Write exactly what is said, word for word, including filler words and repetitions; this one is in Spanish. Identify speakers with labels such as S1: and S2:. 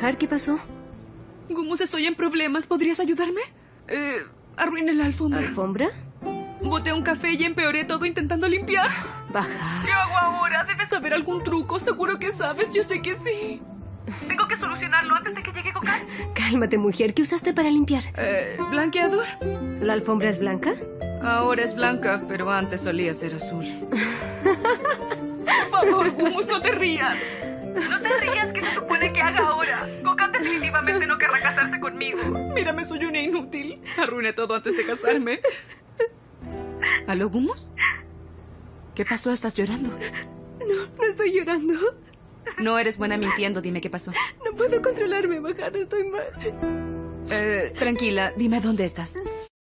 S1: trabajar. ¿Qué pasó?
S2: Gumus, estoy en problemas. ¿Podrías ayudarme? Eh, arruiné la alfombra.
S1: ¿Alfombra?
S2: Boté un café y empeoré todo intentando limpiar.
S1: Bajar.
S2: ¿Qué hago ahora? Debes saber algún truco. Seguro que sabes. Yo sé que sí. Tengo que solucionarlo antes de que llegue Cocan.
S1: Cálmate, mujer. ¿Qué usaste para limpiar?
S2: Eh, ¿blanqueador?
S1: ¿La alfombra es blanca?
S2: Ahora es blanca, pero antes solía ser azul. Por favor, Gumus, no te rías. No te rías, ¿qué se supone que haga ahora? Cocan definitivamente no querrá casarse conmigo. Mírame, soy una inútil. Arruiné todo antes de casarme. ¿Aló, Gumus? ¿Qué pasó? ¿Estás llorando?
S1: No, no estoy llorando.
S2: No eres buena mintiendo. Dime qué pasó.
S1: No puedo controlarme, Bajar. Estoy mal.
S2: Eh, tranquila, dime dónde estás.